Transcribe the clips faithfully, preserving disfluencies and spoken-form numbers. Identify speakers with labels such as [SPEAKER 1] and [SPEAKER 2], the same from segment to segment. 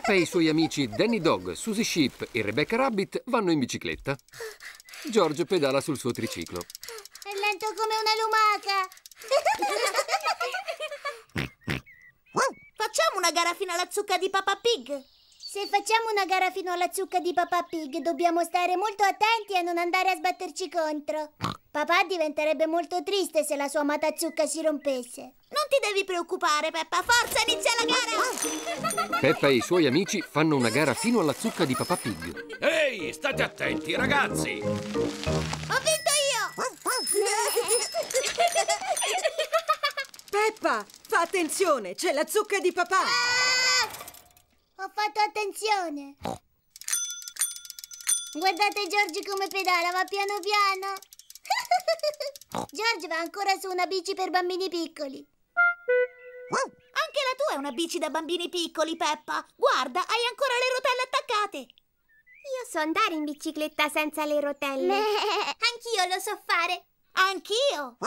[SPEAKER 1] Peppa e i suoi amici Danny Dog, Susie Sheep e Rebecca Rabbit vanno in bicicletta. George pedala sul suo triciclo.
[SPEAKER 2] È lento come una lumaca.
[SPEAKER 3] Facciamo una gara fino alla zucca di Peppa Pig.
[SPEAKER 2] Se facciamo una gara fino alla zucca di Peppa Pig, dobbiamo stare molto attenti a non andare a sbatterci contro. Papà diventerebbe molto triste se la sua amata zucca si rompesse.
[SPEAKER 3] Non ti devi preoccupare, Peppa. Forza, inizia la gara!
[SPEAKER 1] Peppa e i suoi amici fanno una gara fino alla zucca di Peppa Pig.
[SPEAKER 4] Ehi, state attenti, ragazzi!
[SPEAKER 3] Ho vinto io!
[SPEAKER 5] Peppa, fa attenzione, c'è la zucca di papà!
[SPEAKER 2] Ah! Ho fatto attenzione. Guardate George come pedala, va piano piano. George va ancora su una bici per bambini piccoli.
[SPEAKER 3] Anche la tua è una bici da bambini piccoli, Peppa. Guarda, hai ancora le rotelle attaccate.
[SPEAKER 2] Io so andare in bicicletta senza le rotelle. Anch'io lo so fare.
[SPEAKER 3] Anch'io.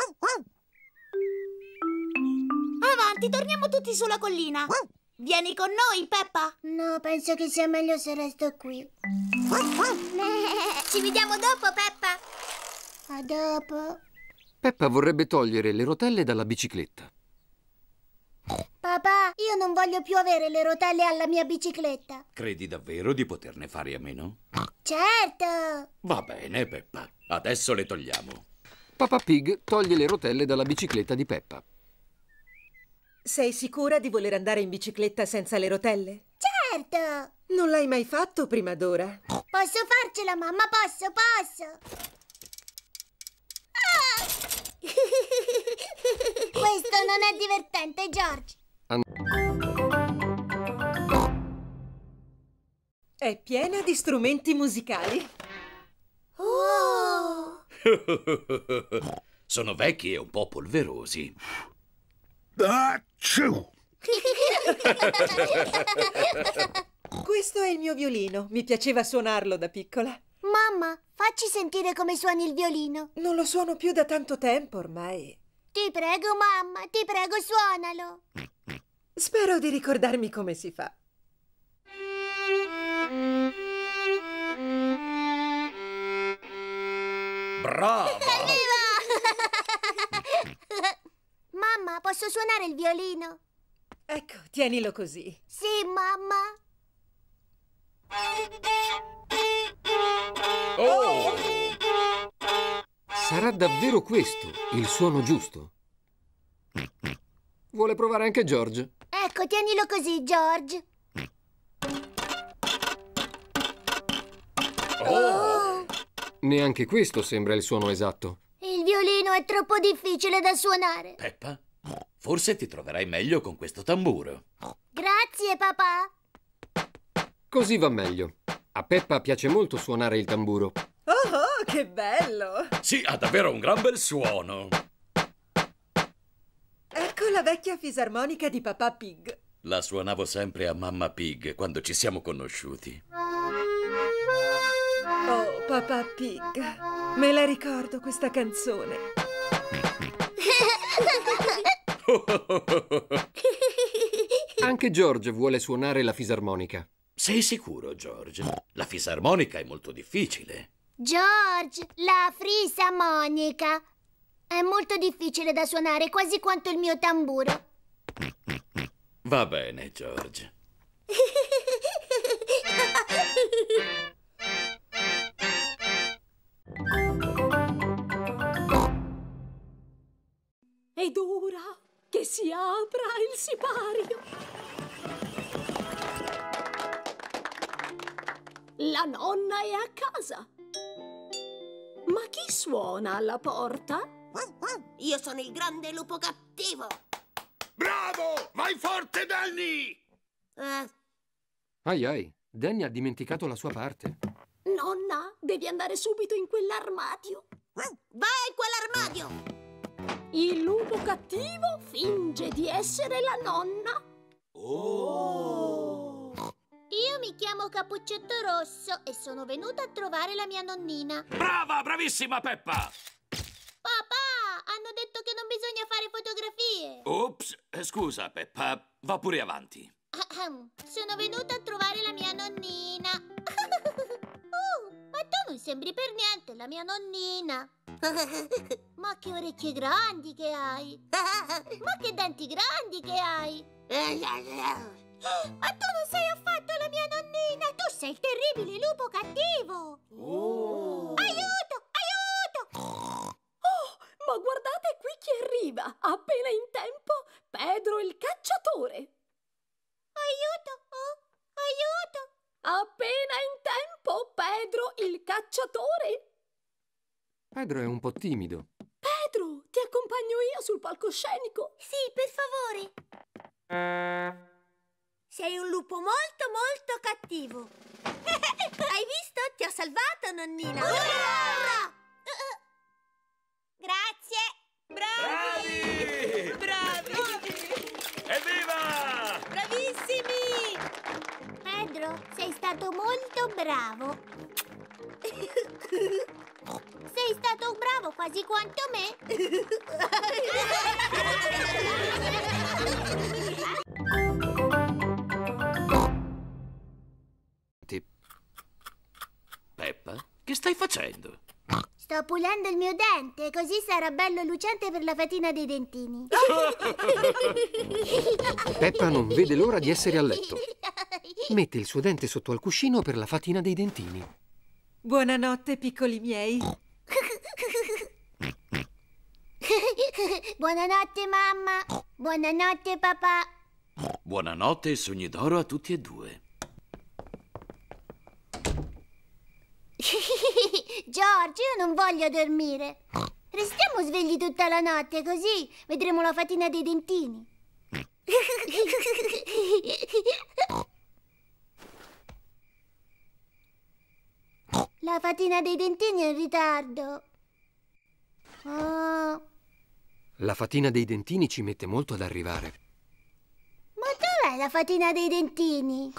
[SPEAKER 3] Avanti, torniamo tutti sulla collina. Vieni con noi, Peppa.
[SPEAKER 2] No, penso che sia meglio se resto qui. Ci vediamo dopo, Peppa. A dopo.
[SPEAKER 1] Peppa vorrebbe togliere le rotelle dalla bicicletta.
[SPEAKER 2] Papà, io non voglio più avere le rotelle alla mia bicicletta.
[SPEAKER 4] Credi davvero di poterne fare a meno?
[SPEAKER 2] Certo.
[SPEAKER 4] Va bene, Peppa. Adesso le togliamo.
[SPEAKER 1] Peppa Pig toglie le rotelle dalla bicicletta di Peppa.
[SPEAKER 5] Sei sicura di voler andare in bicicletta senza le rotelle?
[SPEAKER 2] Certo.
[SPEAKER 5] Non l'hai mai fatto prima d'ora?
[SPEAKER 2] Posso farcela, mamma, posso, posso. Ah! Questo non è divertente, George.
[SPEAKER 5] È piena di strumenti musicali.
[SPEAKER 2] Oh!
[SPEAKER 4] Sono vecchi e un po' polverosi.
[SPEAKER 5] Questo è il mio violino. Mi piaceva suonarlo da piccola.
[SPEAKER 2] Mamma, facci sentire come suoni il violino.
[SPEAKER 5] Non lo suono più da tanto tempo ormai.
[SPEAKER 2] Ti prego, mamma, ti prego, suonalo.
[SPEAKER 5] Spero di ricordarmi come si fa.
[SPEAKER 4] Brava!
[SPEAKER 2] Mamma, posso suonare il violino?
[SPEAKER 5] Ecco, tienilo così.
[SPEAKER 2] Sì, mamma.
[SPEAKER 4] Oh!
[SPEAKER 1] Sarà davvero questo il suono giusto? Vuole provare anche George?
[SPEAKER 2] Ecco, tienilo così, George.
[SPEAKER 4] Oh!
[SPEAKER 1] Neanche questo sembra il suono esatto.
[SPEAKER 2] Il violino è troppo difficile da suonare.
[SPEAKER 4] Peppa, forse ti troverai meglio con questo tamburo.
[SPEAKER 2] Grazie, papà.
[SPEAKER 1] Così va meglio. A Peppa piace molto suonare il tamburo.
[SPEAKER 5] Oh, oh, che bello!
[SPEAKER 4] Sì, ha davvero un gran bel suono.
[SPEAKER 5] Ecco la vecchia fisarmonica di Peppa Pig.
[SPEAKER 4] La suonavo sempre a Mamma Pig quando ci siamo conosciuti.
[SPEAKER 5] Oh, Peppa Pig. Me la ricordo questa canzone.
[SPEAKER 1] Anche George vuole suonare la fisarmonica.
[SPEAKER 4] Sei sicuro, George? La fisarmonica è molto difficile.
[SPEAKER 2] George, la fisarmonica è molto difficile da suonare, quasi quanto il mio tamburo.
[SPEAKER 4] Va bene, George.
[SPEAKER 6] Ed ora che si apra il sipario. La nonna è a casa. Ma chi suona alla porta?
[SPEAKER 3] Io sono il grande lupo cattivo.
[SPEAKER 4] Bravo! Vai forte, Danny!
[SPEAKER 3] Eh,
[SPEAKER 1] Ai ai, Danny ha dimenticato la sua parte.
[SPEAKER 6] Nonna, devi andare subito in quell'armadio.
[SPEAKER 3] vai in quell'armadio.
[SPEAKER 6] Il lupo cattivo finge di essere la nonna.
[SPEAKER 4] Oh!
[SPEAKER 2] Io mi chiamo Cappuccetto Rosso e sono venuta a trovare la mia nonnina.
[SPEAKER 4] Brava, bravissima Peppa!
[SPEAKER 2] Papà, hanno detto che non bisogna fare fotografie.
[SPEAKER 4] Ops, eh, scusa Peppa, va pure avanti.
[SPEAKER 2] Sono venuta a trovare la mia nonnina. Oh, ma tu non sembri per niente la mia nonnina. Ma che orecchie grandi che hai. Ma che denti grandi che hai. Ma tu non sei affatto la mia nonnina. Tu sei il terribile lupo cattivo.
[SPEAKER 6] Oh.
[SPEAKER 2] Aiuto, aiuto.
[SPEAKER 6] Oh, ma guardate qui chi arriva. Appena in tempo, Pedro il cacciatore.
[SPEAKER 2] Aiuto, oh, aiuto.
[SPEAKER 6] Appena in tempo, Pedro il cacciatore.
[SPEAKER 1] Pedro è un po' timido.
[SPEAKER 6] Pedro, ti accompagno io sul palcoscenico.
[SPEAKER 2] Sì, per favore. Sei un lupo molto, molto cattivo. Hai visto? Ti ho salvato, nonnina. Urrà! Grazie.
[SPEAKER 4] Bravi!
[SPEAKER 7] Bravi!
[SPEAKER 4] Evviva!
[SPEAKER 7] Bravissimi!
[SPEAKER 2] Pedro, sei stato molto bravo. Sei stato bravo quasi quanto me.
[SPEAKER 4] Peppa, che stai facendo?
[SPEAKER 2] Sto pulendo il mio dente, così sarà bello lucente per la fatina dei dentini.
[SPEAKER 1] Peppa non vede l'ora di essere a letto. Mette il suo dente sotto al cuscino per la fatina dei dentini.
[SPEAKER 5] Buonanotte, piccoli miei.
[SPEAKER 2] Buonanotte, mamma. Buonanotte, papà.
[SPEAKER 4] Buonanotte e sogni d'oro a tutti e due.
[SPEAKER 2] George, io non voglio dormire. Restiamo svegli tutta la notte, così vedremo la fatina dei dentini. La fatina dei dentini è in ritardo. Oh.
[SPEAKER 1] La fatina dei dentini ci mette molto ad arrivare.
[SPEAKER 2] Ma dov'è la fatina dei dentini?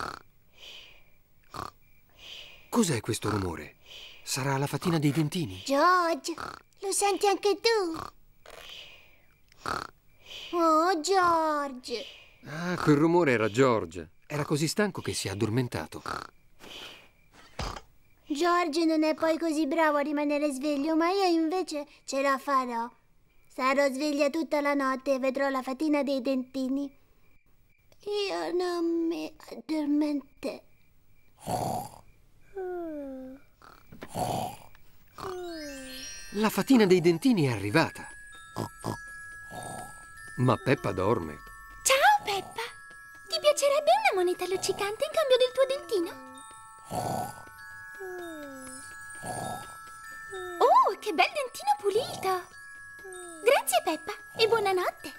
[SPEAKER 1] Cos'è questo rumore? Sarà la fatina dei dentini?
[SPEAKER 2] George, lo senti anche tu? Oh, George.
[SPEAKER 1] Ah, quel rumore era George. Era così stanco che si è addormentato.
[SPEAKER 2] George non è poi così bravo a rimanere sveglio, ma io invece ce la farò. Sarò sveglia tutta la notte e vedrò la fatina dei dentini. Io non mi addormenterò.
[SPEAKER 1] La fatina dei dentini è arrivata. Ma Peppa dorme.
[SPEAKER 2] Ciao, Peppa. Ti piacerebbe una moneta luccicante in cambio del tuo dentino? Oh, che bel dentino pulito! Grazie, Peppa, e buonanotte.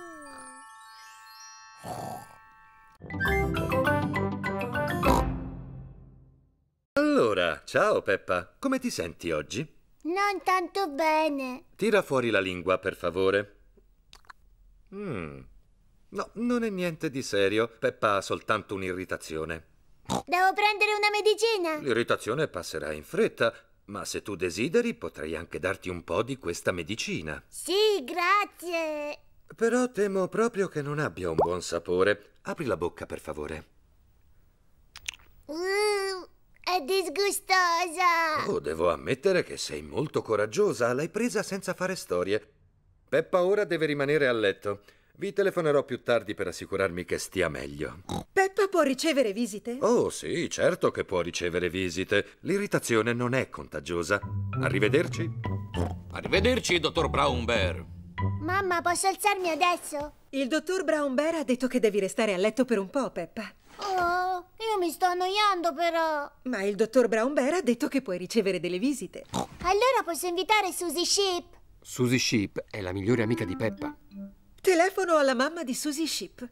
[SPEAKER 8] Allora, ciao Peppa, come ti senti oggi?
[SPEAKER 2] Non tanto bene.
[SPEAKER 8] Tira fuori la lingua, per favore. Mm. No, non è niente di serio. Peppa ha soltanto un'irritazione.
[SPEAKER 2] Devo prendere una medicina?
[SPEAKER 8] L'irritazione passerà in fretta, ma se tu desideri potrei anche darti un po' di questa medicina.
[SPEAKER 2] Sì, grazie.
[SPEAKER 8] Però temo proprio che non abbia un buon sapore. Apri la bocca, per favore.
[SPEAKER 2] Uh, è disgustosa.
[SPEAKER 8] Oh, devo ammettere che sei molto coraggiosa. L'hai presa senza fare storie. Peppa ora deve rimanere a letto. Vi telefonerò più tardi per assicurarmi che stia meglio.
[SPEAKER 5] Peppa può ricevere visite?
[SPEAKER 8] Oh, sì, certo che può ricevere visite. L'irritazione non è contagiosa. Arrivederci.
[SPEAKER 4] Arrivederci, dottor Brown Bear.
[SPEAKER 2] Mamma, posso alzarmi adesso?
[SPEAKER 5] Il dottor Brown Bear ha detto che devi restare a letto per un po', Peppa.
[SPEAKER 2] Oh, io mi sto annoiando però.
[SPEAKER 5] Ma il dottor Brown Bear ha detto che puoi ricevere delle visite.
[SPEAKER 2] Allora posso invitare Susie Sheep?
[SPEAKER 1] Susie Sheep è la migliore amica di Peppa.
[SPEAKER 5] Telefono alla mamma di Susie Sheep.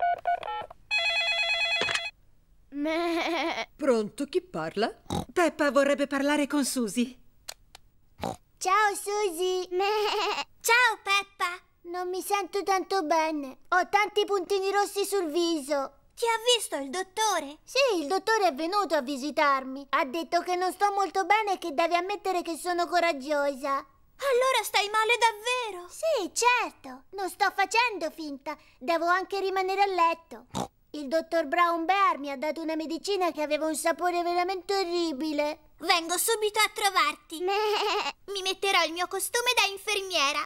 [SPEAKER 5] Pronto, chi parla? Peppa vorrebbe parlare con Susie.
[SPEAKER 2] Ciao Susie. Ciao Peppa. Non mi sento tanto bene. Ho tanti puntini rossi sul viso. Ti ha visto il dottore? Sì, il dottore è venuto a visitarmi. Ha detto che non sto molto bene e che devi ammettere che sono coraggiosa. Allora stai male davvero? Sì, certo. Non sto facendo finta. Devo anche rimanere a letto. Il dottor Brown Bear mi ha dato una medicina che aveva un sapore veramente orribile.
[SPEAKER 3] Vengo subito a trovarti. Mi metterò il mio costume da infermiera.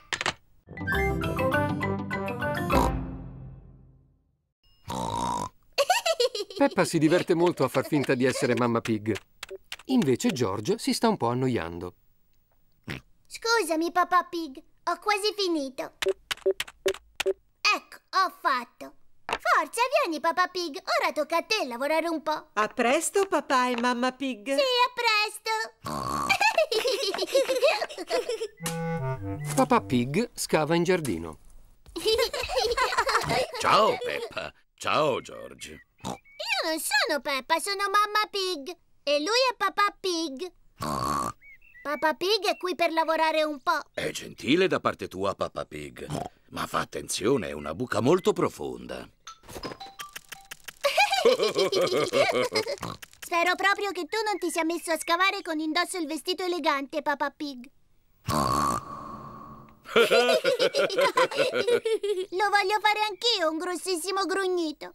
[SPEAKER 1] Peppa si diverte molto a far finta di essere Mamma Pig. Invece George si sta un po' annoiando.
[SPEAKER 2] Scusami, Papà Pig, ho quasi finito. Ecco, ho fatto. Forza, vieni, Papà Pig, ora tocca a te lavorare un po'.
[SPEAKER 5] A presto, papà e mamma Pig.
[SPEAKER 2] Sì, a presto.
[SPEAKER 1] Papà Pig scava in giardino.
[SPEAKER 4] Ciao, Peppa. Ciao, George.
[SPEAKER 2] Io non sono Peppa, sono Mamma Pig. E lui è Papà Pig. Papà Pig è qui per lavorare un po'.
[SPEAKER 4] È gentile da parte tua, Papà Pig. Ma fa attenzione, è una buca molto profonda.
[SPEAKER 2] Spero proprio che tu non ti sia messo a scavare con indosso il vestito elegante, Papà Pig. Lo voglio fare anch'io, un grossissimo grugnito.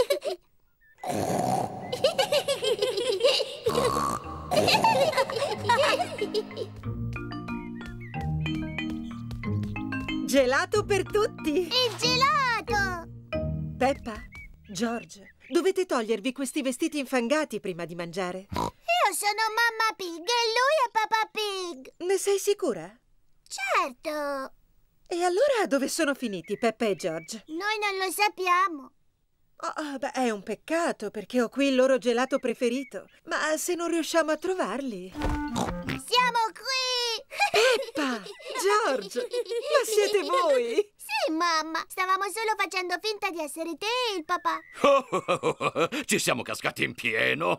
[SPEAKER 5] Gelato per tutti!
[SPEAKER 2] Il gelato!
[SPEAKER 5] Peppa, George, dovete togliervi questi vestiti infangati prima di mangiare.
[SPEAKER 2] Io sono Mamma Pig e lui è Papà Pig.
[SPEAKER 5] Ne sei sicura?
[SPEAKER 2] Certo.
[SPEAKER 5] E allora dove sono finiti Peppa e George?
[SPEAKER 2] Noi non lo sappiamo.
[SPEAKER 5] Oh, beh, è un peccato perché ho qui il loro gelato preferito. Ma se non riusciamo a trovarli...
[SPEAKER 2] Siamo qui!
[SPEAKER 5] Peppa! George! Ma siete voi?
[SPEAKER 2] Sì, mamma. Stavamo solo facendo finta di essere te e il papà.
[SPEAKER 4] Oh, oh, oh, oh. Ci siamo cascati in pieno.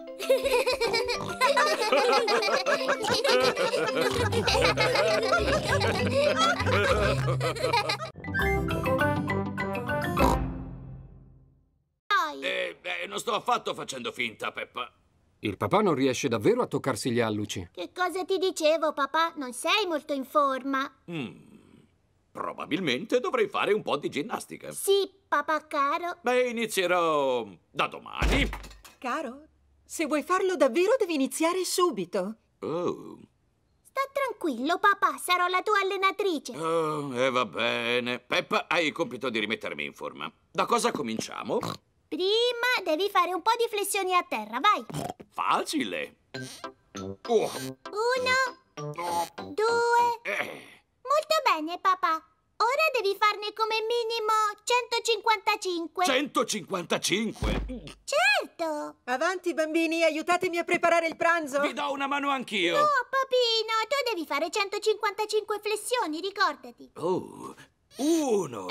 [SPEAKER 4] Eh, eh, non sto affatto facendo finta, Peppa.
[SPEAKER 1] Il papà non riesce davvero a toccarsi gli alluci.
[SPEAKER 2] Che cosa ti dicevo, papà? Non sei molto in forma.
[SPEAKER 4] Mm, probabilmente dovrei fare un po' di ginnastica.
[SPEAKER 2] Sì, papà caro.
[SPEAKER 4] Beh, inizierò da domani.
[SPEAKER 5] Caro, se vuoi farlo davvero devi iniziare subito.
[SPEAKER 4] Oh,
[SPEAKER 2] Sta tranquillo, papà. Sarò la tua allenatrice.
[SPEAKER 4] oh e va bene. Peppa, hai il compito di rimettermi in forma. Da cosa cominciamo?
[SPEAKER 2] Prima devi fare un po' di flessioni a terra, vai.
[SPEAKER 4] Facile. Oh,
[SPEAKER 2] Uno, due...
[SPEAKER 4] eh.
[SPEAKER 2] Molto bene, papà. Ora devi farne come minimo centocinquantacinque.
[SPEAKER 4] centocinquantacinque.
[SPEAKER 2] Certo.
[SPEAKER 5] Avanti, bambini, aiutatemi a preparare il pranzo.
[SPEAKER 4] Vi do una mano anch'io.
[SPEAKER 2] No, papino, tu devi fare centocinquantacinque flessioni, ricordati.
[SPEAKER 4] Oh, uno,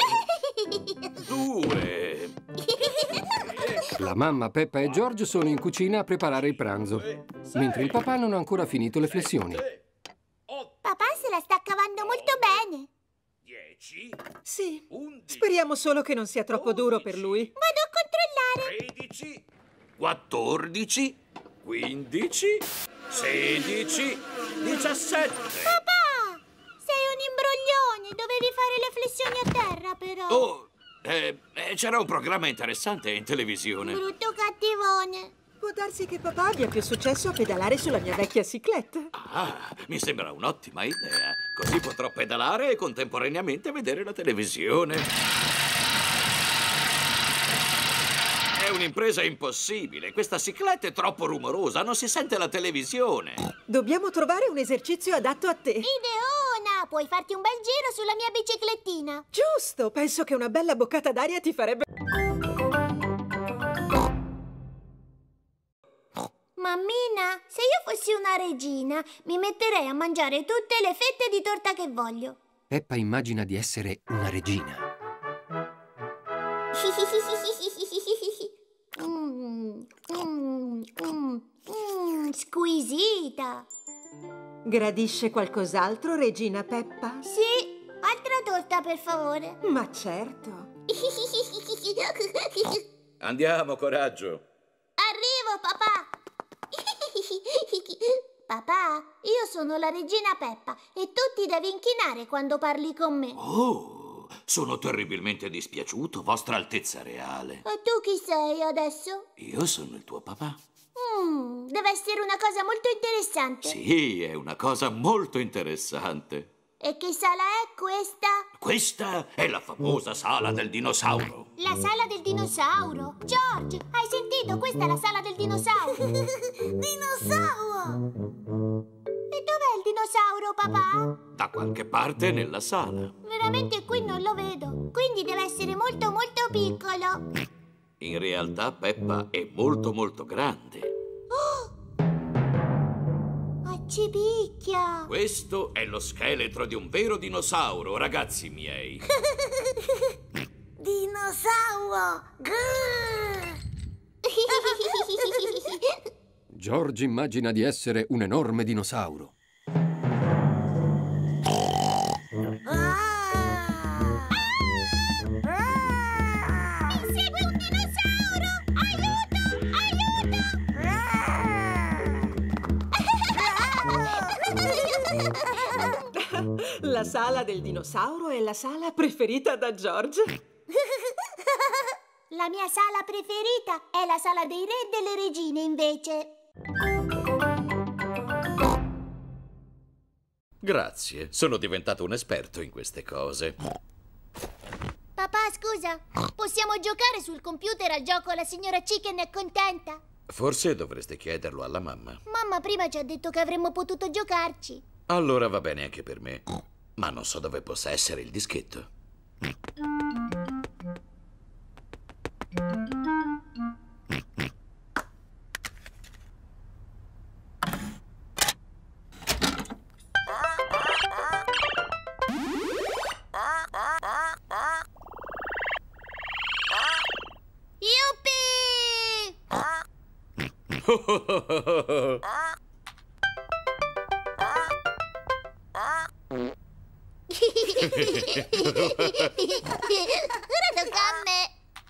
[SPEAKER 4] due.
[SPEAKER 1] La mamma, Peppa e George sono in cucina a preparare il pranzo, mentre il papà non ha ancora finito le flessioni.
[SPEAKER 2] Papà se la sta cavando molto bene.
[SPEAKER 4] dieci,
[SPEAKER 5] Sì,
[SPEAKER 4] undici,
[SPEAKER 5] speriamo solo che non sia troppo duro per lui.
[SPEAKER 2] Vado a controllare.
[SPEAKER 4] tredici, quattordici, quindici, sedici, diciassette.
[SPEAKER 2] Papà, sei un imbroglione. Dovevi fare le flessioni a terra, però.
[SPEAKER 4] Oh, eh, eh, c'era un programma interessante in televisione.
[SPEAKER 2] Brutto cattivone.
[SPEAKER 5] Può darsi che papà abbia più successo a pedalare sulla mia vecchia cicletta.
[SPEAKER 4] Ah, mi sembra un'ottima idea. Così potrò pedalare e contemporaneamente vedere la televisione. È un'impresa impossibile. Questa cicletta è troppo rumorosa, non si sente la televisione.
[SPEAKER 5] Dobbiamo trovare un esercizio adatto a te.
[SPEAKER 2] Ideona, puoi farti un bel giro sulla mia biciclettina.
[SPEAKER 5] Giusto, penso che una bella boccata d'aria ti farebbe...
[SPEAKER 2] Mammina, se io fossi una regina, mi metterei a mangiare tutte le fette di torta che voglio.
[SPEAKER 1] Peppa immagina di essere una regina.
[SPEAKER 2] mm, mm, mm, mm, squisita.
[SPEAKER 5] Gradisce qualcos'altro, regina Peppa?
[SPEAKER 2] Sì, altra torta per favore.
[SPEAKER 5] Ma certo.
[SPEAKER 4] Andiamo, coraggio.
[SPEAKER 2] Arrivo, papà. Papà, io sono la regina Peppa e tu ti devi inchinare quando parli con me.
[SPEAKER 4] Oh, sono terribilmente dispiaciuto, Vostra Altezza Reale.
[SPEAKER 2] E tu chi sei adesso?
[SPEAKER 4] Io sono il tuo papà.
[SPEAKER 2] Mm, deve essere una cosa molto interessante.
[SPEAKER 4] Sì, è una cosa molto interessante.
[SPEAKER 2] E che sala è questa?
[SPEAKER 4] Questa è la famosa sala del dinosauro.
[SPEAKER 2] La sala del dinosauro. George, hai sentito? Questa è la sala del dinosauro. Dinosauro! E dov'è il dinosauro, papà?
[SPEAKER 4] Da qualche parte nella sala.
[SPEAKER 2] Veramente qui non lo vedo. Quindi deve essere molto molto piccolo.
[SPEAKER 4] In realtà Peppa è molto molto grande.
[SPEAKER 2] Ci picchia!
[SPEAKER 4] Questo è lo scheletro di un vero dinosauro, ragazzi miei.
[SPEAKER 2] Dinosauro!
[SPEAKER 1] George immagina di essere un enorme dinosauro.
[SPEAKER 2] Mi segue un dinosauro! Aiuto! Aiuto!
[SPEAKER 5] La sala del dinosauro è la sala preferita da George.
[SPEAKER 2] La mia sala preferita è la sala dei re e delle regine, invece.
[SPEAKER 4] Grazie, sono diventato un esperto in queste cose.
[SPEAKER 2] Papà, scusa, possiamo giocare sul computer al gioco La signora Chicken è contenta?
[SPEAKER 4] Forse dovreste chiederlo alla mamma.
[SPEAKER 2] Mamma prima ci ha detto che avremmo potuto giocarci.
[SPEAKER 4] Allora va bene anche per me. Ma non so dove possa essere il dischetto.
[SPEAKER 2] Ora tocca a me.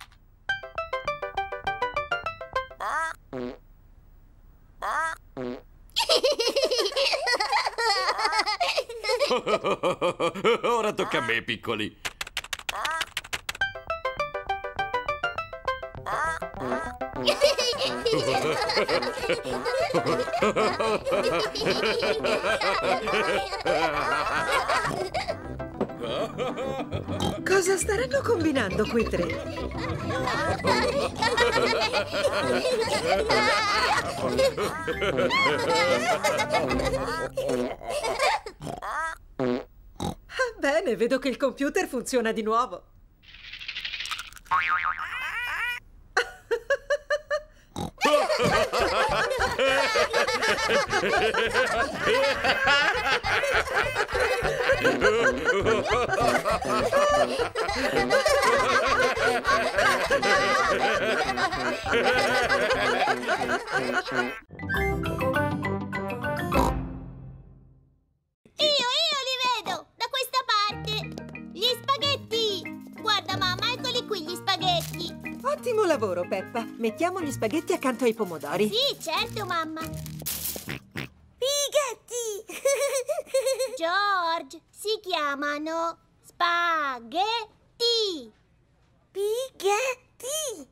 [SPEAKER 4] Ora tocca a me, piccoli.
[SPEAKER 5] Cosa staranno combinando quei tre? Ah, bene, vedo che il computer funziona di nuovo.
[SPEAKER 2] Io, io li vedo! Da questa parte! Gli spaghetti! Guarda, mamma, eccoli qui gli spaghetti!
[SPEAKER 5] Ottimo lavoro, Peppa. Mettiamo gli spaghetti accanto ai pomodori.
[SPEAKER 2] Sì, certo, mamma! Spaghetti! George, si chiamano spaghetti! Spaghetti!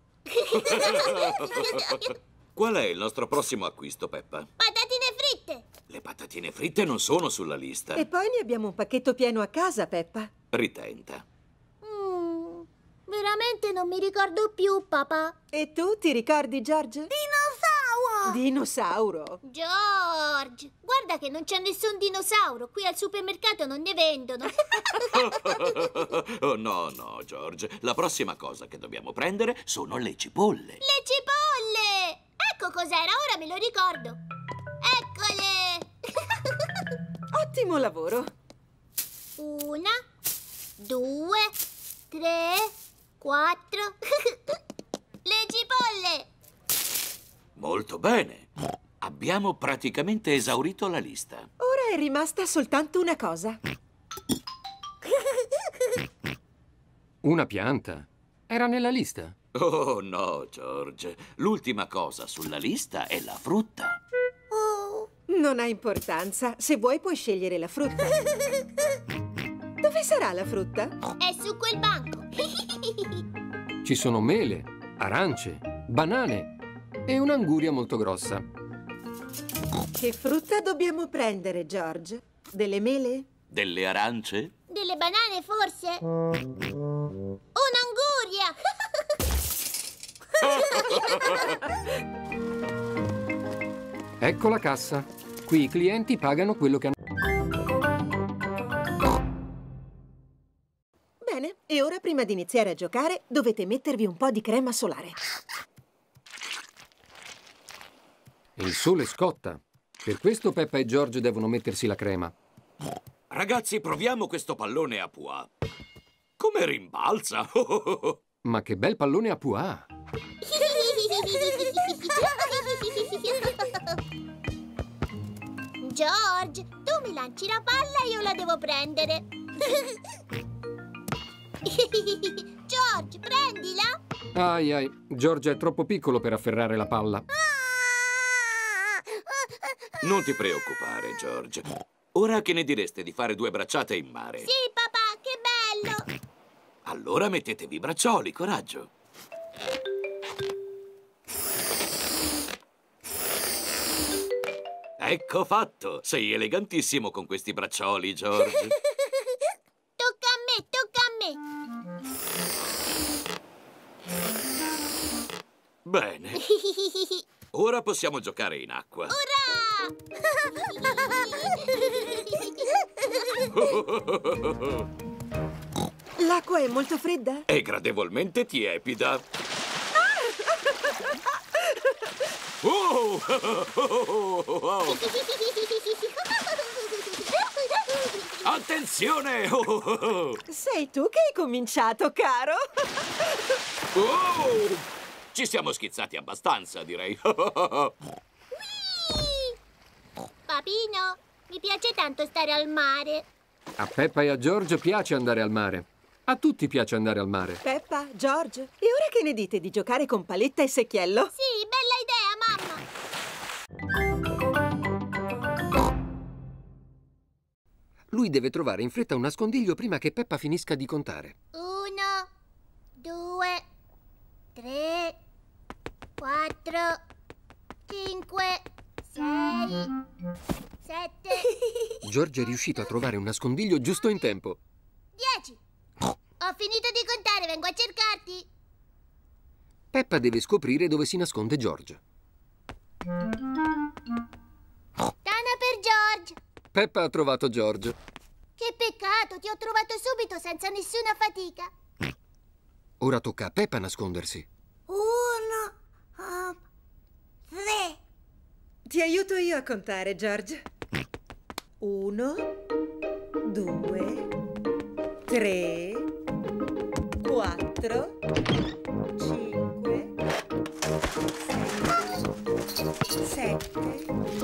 [SPEAKER 4] Qual è il nostro prossimo acquisto, Peppa?
[SPEAKER 2] Patatine fritte!
[SPEAKER 4] Le patatine fritte non sono sulla lista.
[SPEAKER 5] E poi ne abbiamo un pacchetto pieno a casa, Peppa.
[SPEAKER 4] Ritenta.
[SPEAKER 2] Mm, veramente non mi ricordo più, papà.
[SPEAKER 5] E tu ti ricordi, George?
[SPEAKER 2] Dinosauro!
[SPEAKER 5] Dinosauro.
[SPEAKER 2] George, guarda che non c'è nessun dinosauro. Qui al supermercato non ne vendono.
[SPEAKER 4] Oh, no, no, George. La prossima cosa che dobbiamo prendere sono le cipolle.
[SPEAKER 2] Le cipolle! Ecco cos'era, ora me lo ricordo. Eccole!
[SPEAKER 5] Ottimo lavoro.
[SPEAKER 2] Una, due, tre, quattro. Le cipolle!
[SPEAKER 4] Molto bene. Abbiamo praticamente esaurito la lista.
[SPEAKER 5] Ora è rimasta soltanto una cosa.
[SPEAKER 1] Una pianta. Era nella lista.
[SPEAKER 4] Oh, no, George. L'ultima cosa sulla lista è la frutta.
[SPEAKER 5] Non ha importanza. Se vuoi puoi scegliere la frutta. Dove sarà la frutta?
[SPEAKER 2] È su quel banco.
[SPEAKER 1] Ci sono mele, arance, banane e un'anguria molto grossa.
[SPEAKER 5] Che frutta dobbiamo prendere, George? Delle mele?
[SPEAKER 4] Delle arance?
[SPEAKER 2] Delle banane, forse? Un'anguria!
[SPEAKER 1] Ecco la cassa. Qui i clienti pagano quello che hanno.
[SPEAKER 5] Bene, e ora prima di iniziare a giocare dovete mettervi un po' di crema solare.
[SPEAKER 1] Il sole scotta. Per questo Peppa e George devono mettersi la crema.
[SPEAKER 4] Ragazzi, proviamo questo pallone a pois. Come rimbalza!
[SPEAKER 1] Ma che bel pallone a pois!
[SPEAKER 2] George, tu mi lanci la palla e io la devo prendere. George, prendila!
[SPEAKER 1] Ai ai, George è troppo piccolo per afferrare la palla.
[SPEAKER 4] Non ti preoccupare, George. Ora che ne direste di fare due bracciate in mare?
[SPEAKER 2] Sì, papà, che bello!
[SPEAKER 4] Allora mettetevi i braccioli, coraggio. Ecco fatto! Sei elegantissimo con questi braccioli, George.
[SPEAKER 2] Tocca a me, tocca a me!
[SPEAKER 4] Bene. Ora possiamo giocare in acqua.
[SPEAKER 2] Urrà!
[SPEAKER 5] L'acqua è molto fredda?
[SPEAKER 4] È gradevolmente tiepida. Oh! Attenzione!
[SPEAKER 5] Sei tu che hai cominciato, caro?
[SPEAKER 4] Oh! Ci siamo schizzati abbastanza, direi.
[SPEAKER 2] Papino, mi piace tanto stare al mare.
[SPEAKER 1] A Peppa e a George piace andare al mare. A tutti piace andare al mare.
[SPEAKER 5] Peppa, George, e ora che ne dite di giocare con paletta e secchiello?
[SPEAKER 2] Sì, bella idea, mamma.
[SPEAKER 1] Lui deve trovare in fretta un nascondiglio prima che Peppa finisca di contare.
[SPEAKER 2] Uno, due, tre, quattro, cinque, sei, sette,
[SPEAKER 1] George è riuscito a trovare un nascondiglio giusto in tempo.
[SPEAKER 2] dieci. Ho finito di contare, vengo a cercarti.
[SPEAKER 1] Peppa deve scoprire dove si nasconde George.
[SPEAKER 2] Tana per George.
[SPEAKER 1] Peppa ha trovato George.
[SPEAKER 2] Che peccato, ti ho trovato subito senza nessuna fatica.
[SPEAKER 1] Ora tocca a Peppa nascondersi.
[SPEAKER 3] Uno, uh, tre.
[SPEAKER 5] Ti aiuto io a contare, George. Uno, due, tre, quattro, cinque, sei, sette,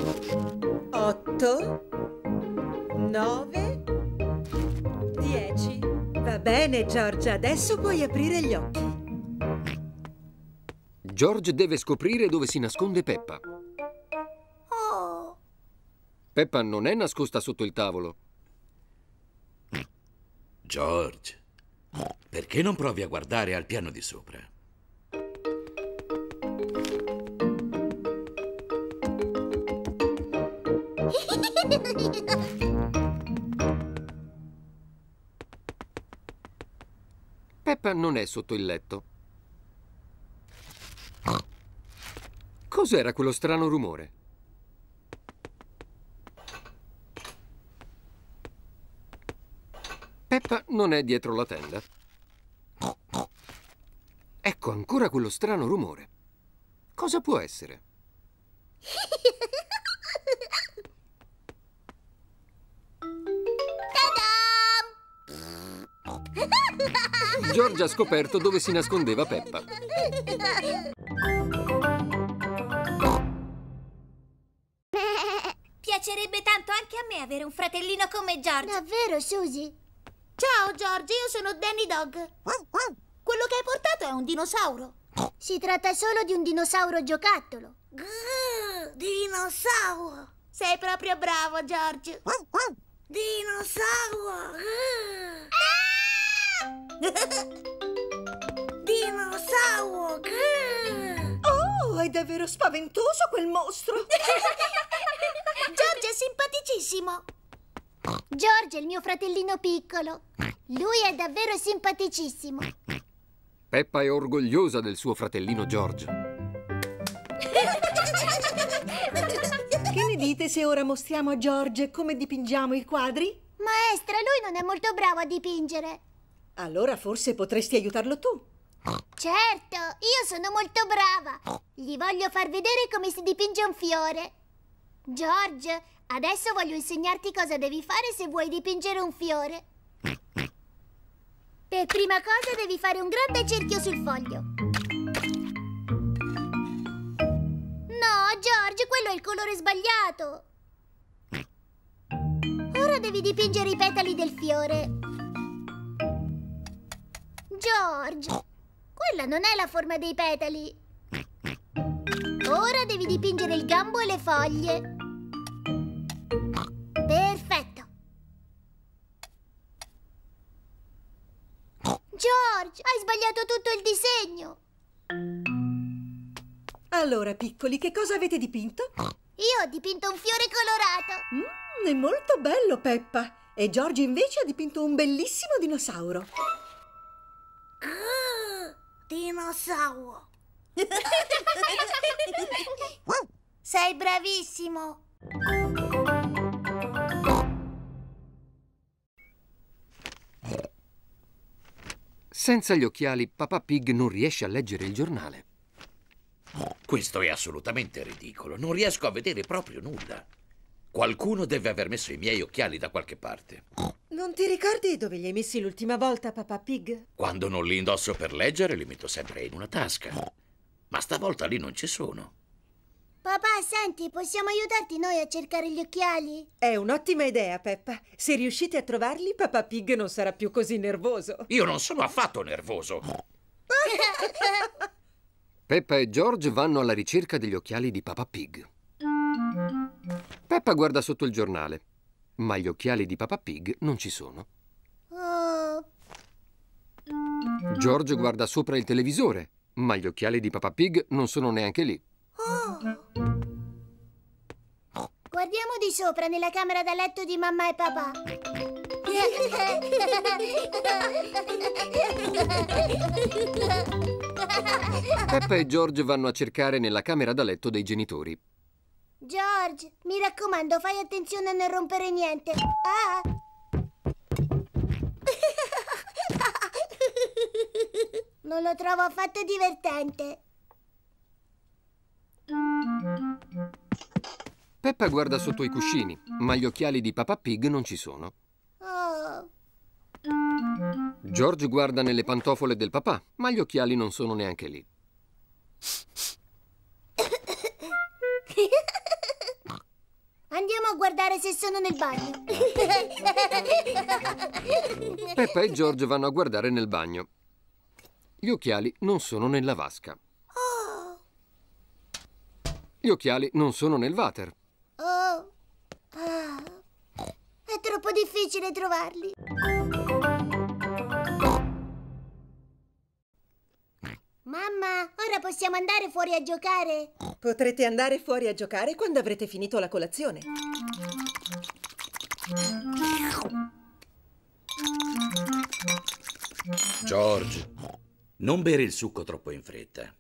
[SPEAKER 5] otto, nove, dieci. Va bene, George, adesso puoi aprire gli occhi.
[SPEAKER 1] George deve scoprire dove si nasconde Peppa.
[SPEAKER 3] Oh.
[SPEAKER 1] Peppa non è nascosta sotto il tavolo.
[SPEAKER 4] George, perché non provi a guardare al piano di sopra?
[SPEAKER 1] Peppa non è sotto il letto. Cos'era quello strano rumore? Peppa non è dietro la tenda. Ecco ancora quello strano rumore. Cosa può essere? George ha scoperto dove si nascondeva Peppa.
[SPEAKER 3] Piacerebbe tanto anche a me avere un fratellino come George.
[SPEAKER 2] Davvero, Susie?
[SPEAKER 3] Ciao, George, io sono Danny Dog. Quello che hai portato è un dinosauro.
[SPEAKER 2] Si tratta solo di un dinosauro giocattolo.
[SPEAKER 3] Grrr, dinosauro. Sei proprio bravo, George. Dinosauro! Dinosauro!
[SPEAKER 5] Oh, è davvero spaventoso quel mostro!
[SPEAKER 3] George è simpaticissimo!
[SPEAKER 2] George è il mio fratellino piccolo. Lui è davvero simpaticissimo.
[SPEAKER 1] Peppa è orgogliosa del suo fratellino George.
[SPEAKER 5] Che ne dite se ora mostriamo a George come dipingiamo i quadri?
[SPEAKER 2] Maestra, lui non è molto bravo a dipingere.
[SPEAKER 5] Allora forse potresti aiutarlo tu.
[SPEAKER 2] Certo, io sono molto brava. Gli voglio far vedere come si dipinge un fiore. George, adesso voglio insegnarti cosa devi fare se vuoi dipingere un fiore. Per prima cosa devi fare un grande cerchio sul foglio. No, George, quello è il colore sbagliato. Ora devi dipingere i petali del fiore. George, quella non è la forma dei petali. Ora devi dipingere il gambo e le foglie. Perfetto. George, hai sbagliato tutto il disegno.
[SPEAKER 5] Allora, piccoli, che cosa avete dipinto?
[SPEAKER 2] Io ho dipinto un fiore colorato.
[SPEAKER 5] Mm, è molto bello, Peppa. E George invece ha dipinto un bellissimo dinosauro.
[SPEAKER 3] Dinosauro! Sei bravissimo!
[SPEAKER 1] Senza gli occhiali, Papà Pig non riesce a leggere il giornale.
[SPEAKER 4] Questo è assolutamente ridicolo. Non riesco a vedere proprio nulla. Qualcuno deve aver messo i miei occhiali da qualche parte.
[SPEAKER 5] Non ti ricordi dove li hai messi l'ultima volta, Papà Pig?
[SPEAKER 4] Quando non li indosso per leggere, li metto sempre in una tasca. Ma stavolta lì non ci sono.
[SPEAKER 2] Papà, senti, possiamo aiutarti noi a cercare gli occhiali?
[SPEAKER 5] È un'ottima idea, Peppa. Se riuscite a trovarli, Papà Pig non sarà più così nervoso.
[SPEAKER 4] Io non sono affatto nervoso.
[SPEAKER 1] Peppa e George vanno alla ricerca degli occhiali di Papà Pig. Peppa guarda sotto il giornale, ma gli occhiali di Papà Pig non ci sono.
[SPEAKER 2] Oh.
[SPEAKER 1] George guarda sopra il televisore, ma gli occhiali di Papà Pig non sono neanche lì.
[SPEAKER 2] Oh. Guardiamo di sopra nella camera da letto di mamma e papà.
[SPEAKER 1] Peppa e George vanno a cercare nella camera da letto dei genitori.
[SPEAKER 2] George, mi raccomando, fai attenzione a non rompere niente. Ah. Non lo trovo affatto divertente.
[SPEAKER 1] Peppa guarda sotto i cuscini, ma gli occhiali di Papà Pig non ci sono.
[SPEAKER 2] Oh.
[SPEAKER 1] George guarda nelle pantofole del papà, ma gli occhiali non sono neanche lì.
[SPEAKER 2] Andiamo a guardare se sono nel bagno.
[SPEAKER 1] Peppa e George vanno a guardare nel bagno. Gli occhiali non sono nella vasca. Gli occhiali non sono nel water.
[SPEAKER 2] Oh. Ah. È troppo difficile trovarli. Mamma, ora possiamo andare fuori a giocare?
[SPEAKER 5] Potrete andare fuori a giocare quando avrete finito la colazione.
[SPEAKER 4] George, non bere il succo troppo in fretta.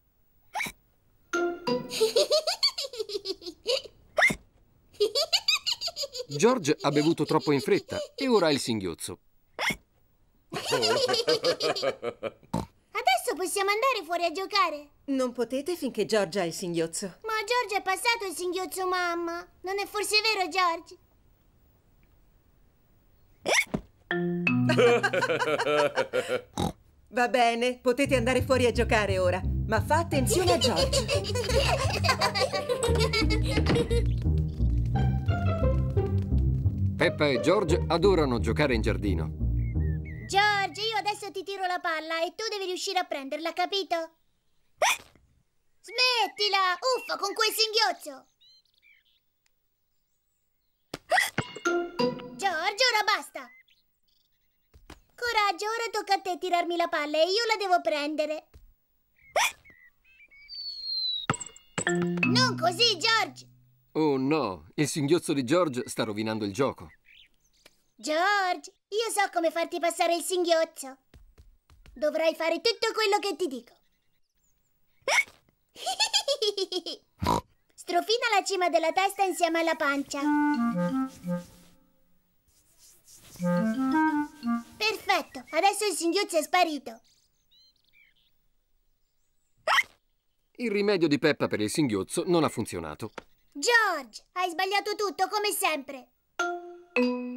[SPEAKER 1] George ha bevuto troppo in fretta e ora ha il singhiozzo.
[SPEAKER 2] Adesso possiamo andare fuori a giocare?
[SPEAKER 5] Non potete finché George ha il singhiozzo.
[SPEAKER 2] Ma George è passato il singhiozzo, mamma. Non è forse vero, George?
[SPEAKER 5] Va bene, potete andare fuori a giocare ora, ma fa attenzione a George.
[SPEAKER 1] Peppa e George adorano giocare in giardino.
[SPEAKER 2] George, io adesso ti tiro la palla e tu devi riuscire a prenderla, capito? Smettila! Uffa, con quel singhiozzo! George, ora basta! Coraggio, ora tocca a te tirarmi la palla e io la devo prendere. Non così, George!
[SPEAKER 1] Oh no, il singhiozzo di George sta rovinando il gioco.
[SPEAKER 2] George, io so come farti passare il singhiozzo. Dovrai fare tutto quello che ti dico. Strofina la cima della testa insieme alla pancia. Perfetto, adesso il singhiozzo è sparito.
[SPEAKER 1] Il rimedio di Peppa per il singhiozzo non ha funzionato.
[SPEAKER 2] George, hai sbagliato tutto come sempre.